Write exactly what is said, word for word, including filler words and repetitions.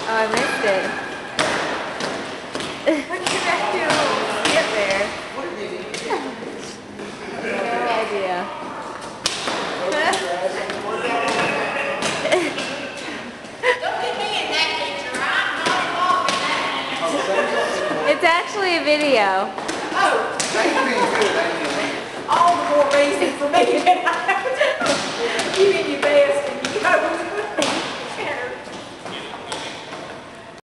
Oh, I missed it. What did you have to get there? No idea. Don't get me in that picture. I'm not involved in that. It's actually a video. Oh, all the more reason for me to get out.